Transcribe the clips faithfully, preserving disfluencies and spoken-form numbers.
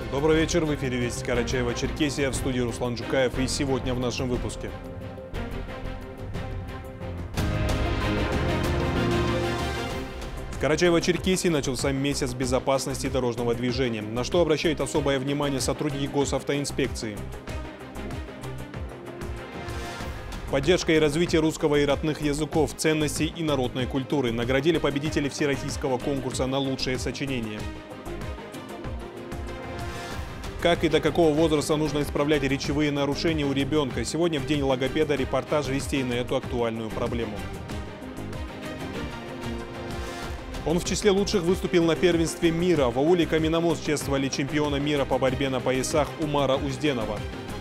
Добрый вечер, в эфире Вести Карачаево-Черкесия, в студии Руслан Джукаев, и сегодня в нашем выпуске. В Карачаево-Черкесии начался месяц безопасности дорожного движения, на что обращают особое внимание сотрудники госавтоинспекции. Поддержка и развитие русского и родных языков, ценностей и народной культуры наградили победителей всероссийского конкурса на лучшее сочинение. Как и до какого возраста нужно исправлять речевые нарушения у ребенка? Сегодня в день логопеда репортаж «Вестей» на эту актуальную проблему. Он в числе лучших выступил на первенстве мира. В ауле Каменномост чествовали чемпиона мира по борьбе на поясах Умара Узденова.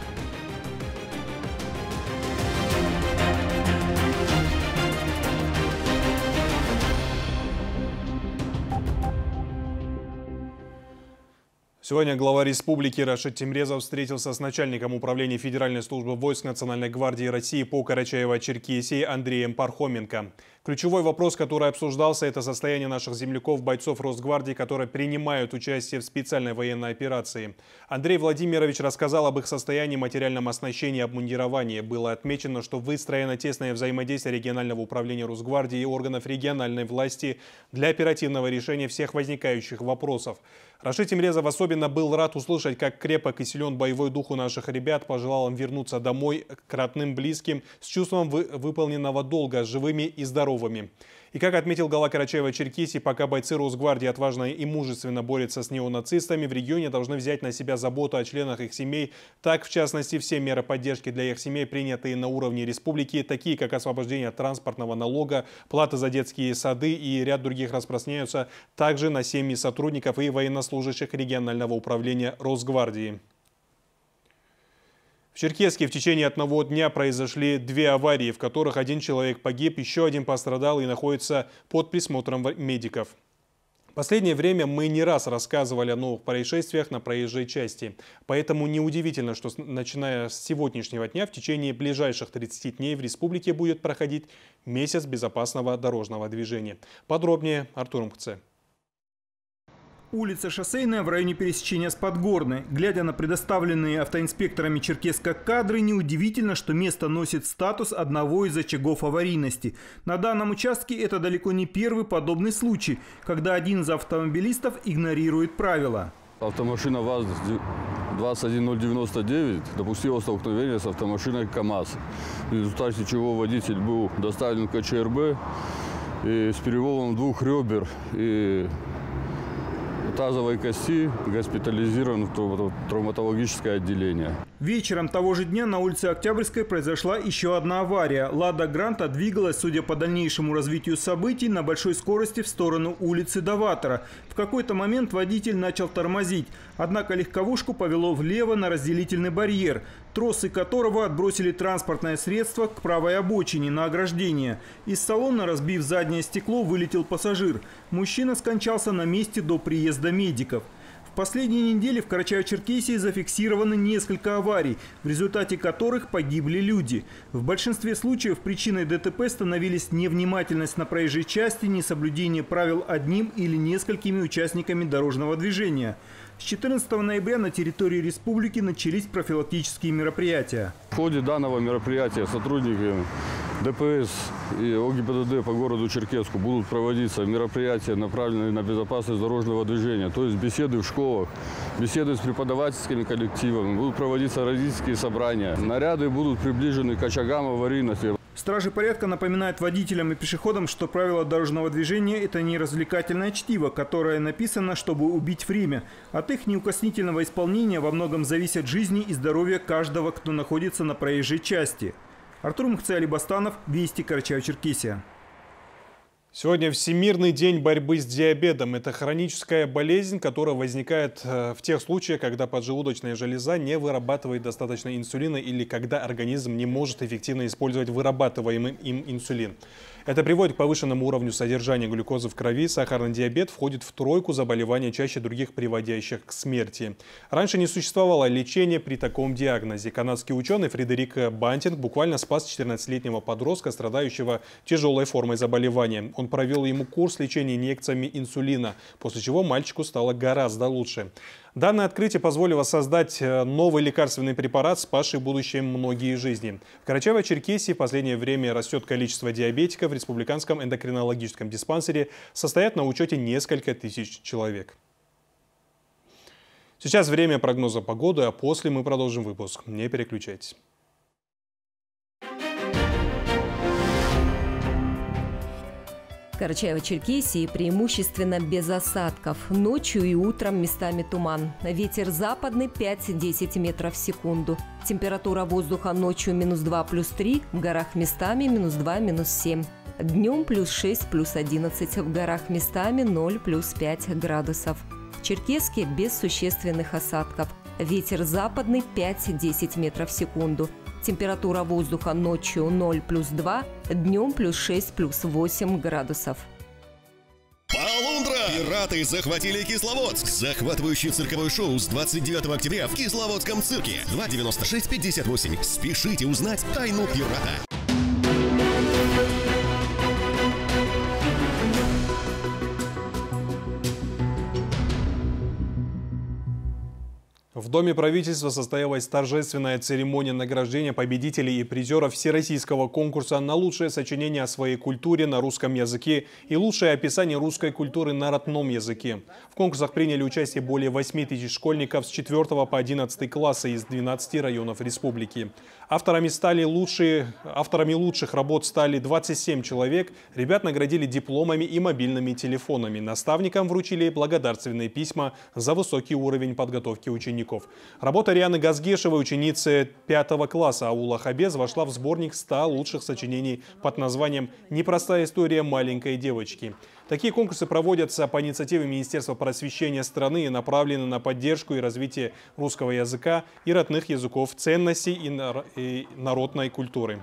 Сегодня глава республики Рашид Темрезов встретился с начальником управления Федеральной службы войск Национальной гвардии России по Карачаево-Черкесии Андреем Пархоменко. Ключевой вопрос, который обсуждался, это состояние наших земляков, бойцов Росгвардии, которые принимают участие в специальной военной операции. Андрей Владимирович рассказал об их состоянии, материальном оснащении и обмундировании. Было отмечено, что выстроено тесное взаимодействие регионального управления Росгвардии и органов региональной власти для оперативного решения всех возникающих вопросов. Рашид Темрезов особенно был рад услышать, как крепок и силен боевой дух у наших ребят, пожелал им вернуться домой к родным, близким, с чувством вы выполненного долга, живыми и здоровыми. И как отметил глава Карачаево-Черкесии, пока бойцы Росгвардии отважно и мужественно борются с неонацистами, в регионе должны взять на себя заботу о членах их семей. Так, в частности, все меры поддержки для их семей, принятые на уровне республики, такие как освобождение от транспортного налога, плата за детские сады и ряд других, распространяются также на семьи сотрудников и военнослужащих регионального управления Росгвардии. В Черкесске в течение одного дня произошли две аварии, в которых один человек погиб, еще один пострадал и находится под присмотром медиков. В последнее время мы не раз рассказывали о новых происшествиях на проезжей части. Поэтому неудивительно, что начиная с сегодняшнего дня в течение ближайших тридцати дней в республике будет проходить месяц безопасного дорожного движения. Подробнее Артур Мкце. Улица Шоссейная в районе пересечения с Подгорной. Глядя на предоставленные автоинспекторами Черкесска кадры, неудивительно, что место носит статус одного из очагов аварийности. На данном участке это далеко не первый подобный случай, когда один из автомобилистов игнорирует правила. Автомашина ВАЗ двадцать один ноль девяносто девять допустила столкновение с автомашиной КАМАЗ, в результате чего водитель был доставлен в КЧРБ и с переломом двух ребер и тазовой кости, госпитализирован в травматологическое отделение. Вечером того же дня на улице Октябрьской произошла еще одна авария. «Лада Гранта» двигалась, судя по дальнейшему развитию событий, на большой скорости в сторону улицы Даватора. В какой-то момент водитель начал тормозить, однако легковушку повело влево на разделительный барьер, тросы которого отбросили транспортное средство к правой обочине на ограждение. Из салона, разбив заднее стекло, вылетел пассажир. Мужчина скончался на месте до приезда медиков. В последние недели в Карачаево-Черкесии зафиксированы несколько аварий, в результате которых погибли люди. В большинстве случаев причиной ДТП становились невнимательность на проезжей части, несоблюдение правил одним или несколькими участниками дорожного движения. С четырнадцатого ноября на территории республики начались профилактические мероприятия. В ходе данного мероприятия сотрудники ДПС и ОГИБДД по городу Черкесску будут проводиться мероприятия, направленные на безопасность дорожного движения, то есть беседы в школах, беседы с преподавательскими коллективами, будут проводиться родительские собрания. Наряды будут приближены к очагам аварийности. Стражи порядка напоминают водителям и пешеходам, что правила дорожного движения – это не развлекательное чтиво, которое написано, чтобы убить время. От их неукоснительного исполнения во многом зависят жизни и здоровье каждого, кто находится на проезжей части. Артур Мкце, Али Бастанов, Вести, Карачаево-Черкесия. Сегодня Всемирный день борьбы с диабетом. Это хроническая болезнь, которая возникает в тех случаях, когда поджелудочная железа не вырабатывает достаточно инсулина или когда организм не может эффективно использовать вырабатываемый им инсулин. Это приводит к повышенному уровню содержания глюкозы в крови. Сахарный диабет входит в тройку заболеваний, чаще других приводящих к смерти. Раньше не существовало лечения при таком диагнозе. Канадский ученый Фредерик Бантинг буквально спас четырнадцатилетнего подростка, страдающего тяжелой формой заболевания. Он провел ему курс лечения инъекциями инсулина, после чего мальчику стало гораздо лучше. Данное открытие позволило создать новый лекарственный препарат, спасший в будущем многие жизни. В Карачаево-Черкесии в последнее время растет количество диабетиков. В республиканском эндокринологическом диспансере состоят на учете несколько тысяч человек. Сейчас время прогноза погоды, а после мы продолжим выпуск. Не переключайтесь. В Карачаево-Черкесии преимущественно без осадков. Ночью и утром местами туман. Ветер западный пять-десять метров в секунду. Температура воздуха ночью минус два, плюс три, в горах местами минус два, минус семь. Днем плюс шесть, плюс одиннадцать, в горах местами ноль, плюс пять градусов. В Черкесске без существенных осадков. Ветер западный пять-десять метров в секунду. Температура воздуха ночью ноль, плюс два, днем плюс шесть, плюс восемь градусов. Полундра! Пираты захватили Кисловодск. Захватывающее цирковое шоу с двадцать девятого октября в Кисловодском цирке. два девяносто шесть пятьдесят восемь. Спешите узнать тайну пирата. В Доме правительства состоялась торжественная церемония награждения победителей и призеров всероссийского конкурса на лучшее сочинение о своей культуре на русском языке и лучшее описание русской культуры на родном языке. В конкурсах приняли участие более восьми тысяч школьников с четвёртого по одиннадцатый класса из двенадцати районов республики. Авторами, стали лучшие, авторами лучших работ стали двадцать семь человек. Ребят наградили дипломами и мобильными телефонами. Наставникам вручили благодарственные письма за высокий уровень подготовки учеников. Работа Рианы Газгешевой, ученицы пятого класса аула Хабез, вошла в сборник ста лучших сочинений под названием «Непростая история маленькой девочки». Такие конкурсы проводятся по инициативе Министерства просвещения страны и направлены на поддержку и развитие русского языка и родных языков, ценностей и народной культуры.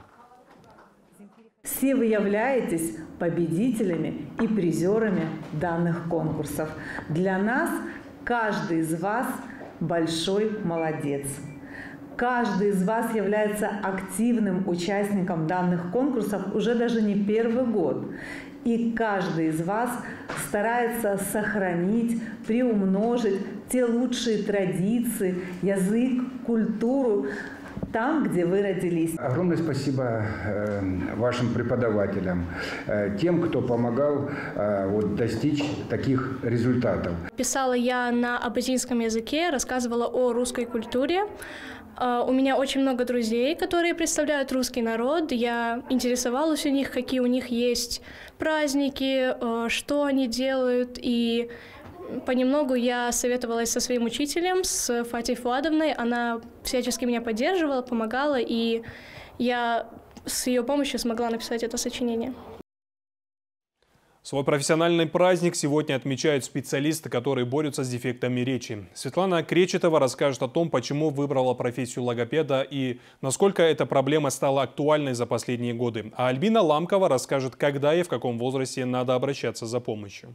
Все вы являетесь победителями и призерами данных конкурсов. Для нас каждый из вас большой молодец. Каждый из вас является активным участником данных конкурсов уже даже не первый год. И каждый из вас старается сохранить, приумножить те лучшие традиции, язык, культуру там, где вы родились. Огромное спасибо э, вашим преподавателям, э, тем, кто помогал э, вот, достичь таких результатов. Писала я на абазинском языке, рассказывала о русской культуре. У меня очень много друзей, которые представляют русский народ. Я интересовалась у них, какие у них есть праздники, что они делают. И понемногу я советовалась со своим учителем, с Фатей Фуадовной. Она всячески меня поддерживала, помогала, и я с ее помощью смогла написать это сочинение. Свой профессиональный праздник сегодня отмечают специалисты, которые борются с дефектами речи. Светлана Кречетова расскажет о том, почему выбрала профессию логопеда и насколько эта проблема стала актуальной за последние годы. А Альбина Ламкова расскажет, когда и в каком возрасте надо обращаться за помощью.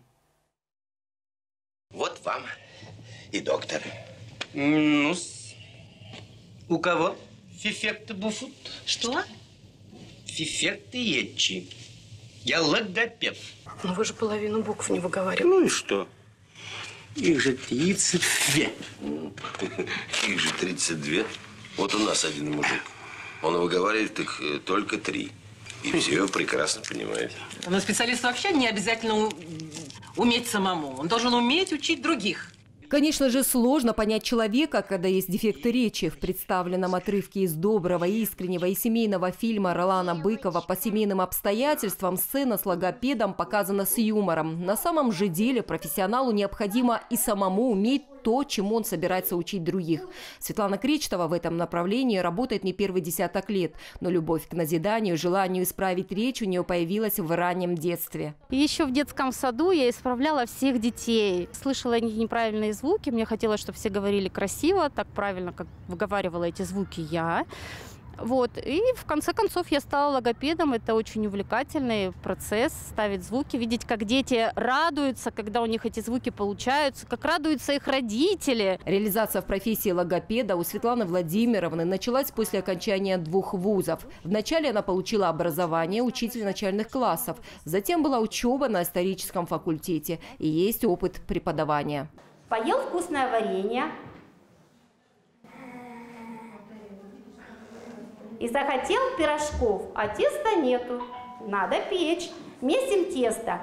Вот вам и доктор. Ну, у кого фифекты буфут? Что? Фифекты етчи. Я логопед. Но вы же половину букв не выговариваете. Ну и что? Их же тридцать две. Их же тридцать две. Вот у нас один мужик. Он выговаривает их только три. И все прекрасно понимает. Но специалисту вообще не обязательно уметь самому. Он должен уметь учить других. Конечно же, сложно понять человека, когда есть дефекты речи. В представленном отрывке из доброго, искреннего и семейного фильма Ролана Быкова «По семейным обстоятельствам» сцена с логопедом показана с юмором. На самом же деле профессионалу необходимо и самому уметь то, чему он собирается учить других. Светлана Кречетова в этом направлении работает не первый десяток лет, но любовь к назиданию, желанию исправить речь у нее появилась в раннем детстве. Еще в детском саду я исправляла всех детей. Слышала неправильные звуки, мне хотелось, чтобы все говорили красиво, так правильно, как выговаривала эти звуки я. Вот. И в конце концов я стала логопедом. Это очень увлекательный процесс, ставить звуки, видеть, как дети радуются, когда у них эти звуки получаются, как радуются их родители. Реализация в профессии логопеда у Светланы Владимировны началась после окончания двух вузов. Вначале она получила образование учителя начальных классов, затем была учеба на историческом факультете и есть опыт преподавания. Поел вкусное варенье. И захотел пирожков, а теста нету. Надо печь. Месим тесто.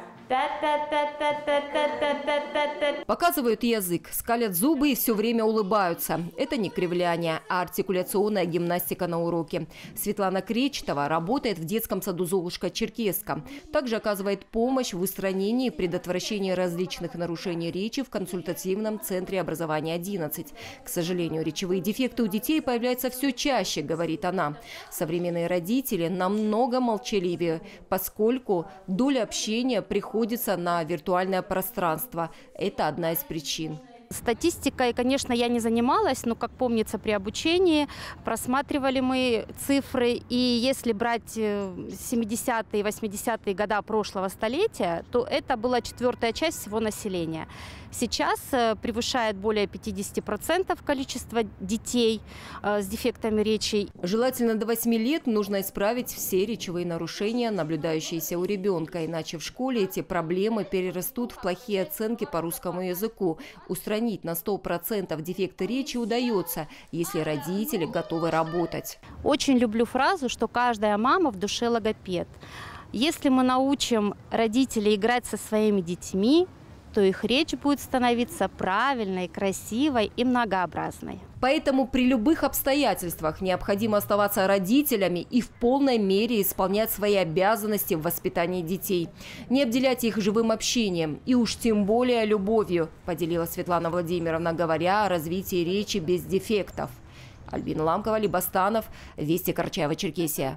Показывают язык, скалят зубы и все время улыбаются. Это не кривляние, а артикуляционная гимнастика на уроке. Светлана Кречетова работает в детском саду «Золушка-Черкесска». Также оказывает помощь в устранении и предотвращении различных нарушений речи в консультативном центре образования одиннадцать. К сожалению, речевые дефекты у детей появляются все чаще, говорит она. Современные родители намного молчаливее, поскольку доля общения приходит на виртуальное пространство. Это одна из причин. Статистикой, конечно, я не занималась, но, как помнится, при обучении просматривали мы цифры. И если брать семидесятые и восьмидесятые годы прошлого столетия, то это была четвертая часть всего населения. Сейчас превышает более пятидесяти процентов количество детей с дефектами речи. Желательно до восьми лет нужно исправить все речевые нарушения, наблюдающиеся у ребенка. Иначе в школе эти проблемы перерастут в плохие оценки по русскому языку. Устранить на сто процентов дефекты речи удается, если родители готовы работать. Очень люблю фразу, что каждая мама в душе логопед. Если мы научим родителей играть со своими детьми, то их речь будет становиться правильной, красивой и многообразной. Поэтому при любых обстоятельствах необходимо оставаться родителями и в полной мере исполнять свои обязанности в воспитании детей. Не обделять их живым общением и уж тем более любовью, поделилась Светлана Владимировна, говоря о развитии речи без дефектов. Альбина Ламкова, Либостанов, Вести, Карачаево-Черкесия.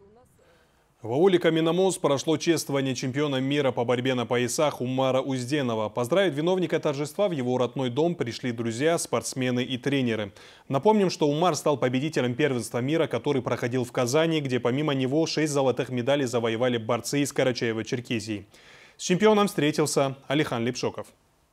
В ауле Каменномост прошло чествование чемпиона мира по борьбе на поясах Умара Узденова. Поздравить виновника торжества в его родной дом пришли друзья, спортсмены и тренеры. Напомним, что Умар стал победителем первенства мира, который проходил в Казани, где помимо него шесть золотых медалей завоевали борцы из Карачаево-Черкесии. С чемпионом встретился Алихан Липшоков.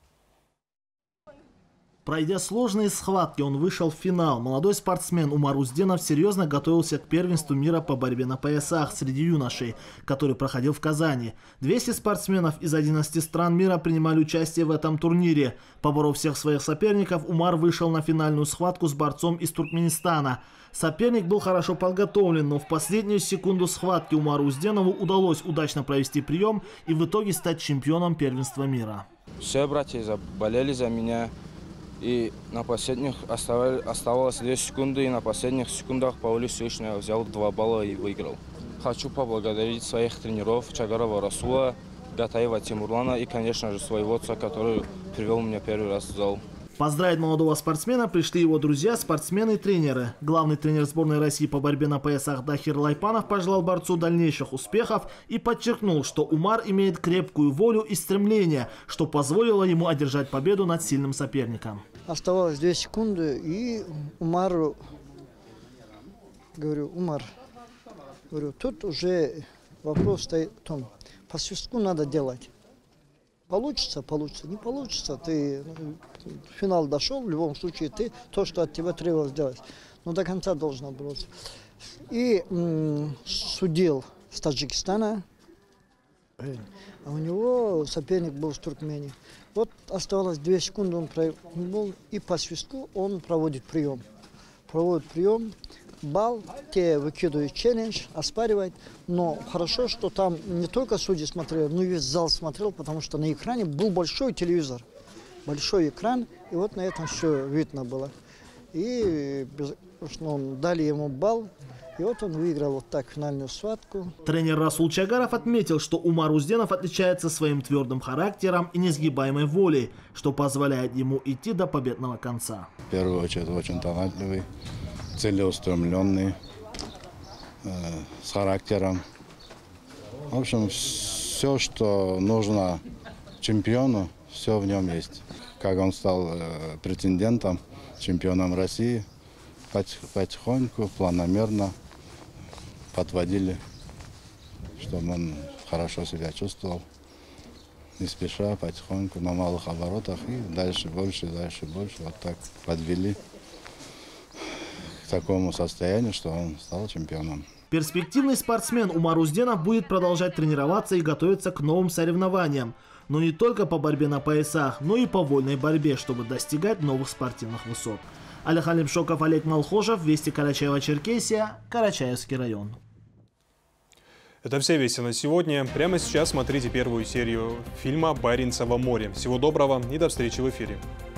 Пройдя сложные схватки, он вышел в финал. Молодой спортсмен Умар Узденов серьезно готовился к первенству мира по борьбе на поясах среди юношей, который проходил в Казани. двести спортсменов из одиннадцати стран мира принимали участие в этом турнире. Поборов всех своих соперников, Умар вышел на финальную схватку с борцом из Туркменистана. Соперник был хорошо подготовлен, но в последнюю секунду схватки Умару Узденову удалось удачно провести прием и в итоге стать чемпионом первенства мира. Все братья заболели за меня. И на последних оставалось две секунды, и на последних секундах Павел Ильич я взял два балла и выиграл. Хочу поблагодарить своих тренеров Чагарова Расула, Гатаева Тимурлана и, конечно же, своего отца, который привел меня первый раз в зал. Поздравить молодого спортсмена пришли его друзья, спортсмены и тренеры. Главный тренер сборной России по борьбе на поясах Дахир Лайпанов пожелал борцу дальнейших успехов и подчеркнул, что Умар имеет крепкую волю и стремление, что позволило ему одержать победу над сильным соперником. Оставалось две секунды, и Умару, говорю, Умар, говорю, тут уже вопрос стоит в том, по свистку надо делать. Получится, получится, не получится, ты в финал дошел, в любом случае ты то, что от тебя требовалось сделать. Но до конца должен бороться. И м, судил с Таджикистана, а у него соперник был с Туркмении. Вот оставалось две секунды, он провел, и по свистку он проводит прием. Проводит прием. Балл, те выкидывают челлендж, оспаривают. Но хорошо, что там не только судьи смотрели, но и весь зал смотрел, потому что на экране был большой телевизор. Большой экран, и вот на этом все видно было. И ну, дали ему балл, и вот он выиграл вот так финальную схватку. Тренер Расул Чагаров отметил, что Умар Узденов отличается своим твердым характером и несгибаемой волей, что позволяет ему идти до победного конца. В первую очередь очень талантливый, целеустремленный, э, с характером. В общем, все, что нужно чемпиону, все в нем есть. Как он стал э, претендентом, чемпионом России, потихоньку, планомерно подводили, чтобы он хорошо себя чувствовал. Не спеша, потихоньку, на малых оборотах, и дальше больше, дальше больше. Вот так подвели к такому состоянию, что он стал чемпионом. Перспективный спортсмен Умар Узденов будет продолжать тренироваться и готовиться к новым соревнованиям. Но не только по борьбе на поясах, но и по вольной борьбе, чтобы достигать новых спортивных высот. Олег Алимшоков, Олег Малхожев, Вести Карачаево-Черкесия, Карачаевский район. Это все вести на сегодня. Прямо сейчас смотрите первую серию фильма «Баренцево море». Всего доброго и до встречи в эфире.